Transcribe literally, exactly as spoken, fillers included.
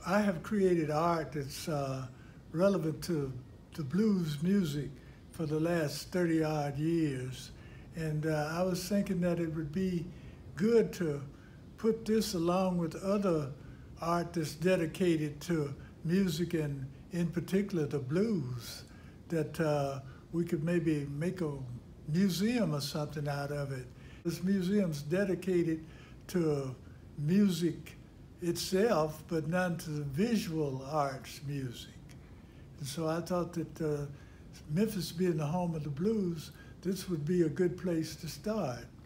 I have created art that's uh, relevant to the blues music for the last thirty odd years. And uh, I was thinking that it would be good to put this along with other art that's dedicated to music and in particular the blues, that uh, we could maybe make a museum or something out of it. This museum's dedicated to music itself, but not to the visual arts music. And so I thought that uh, Memphis being the home of the blues, this would be a good place to start.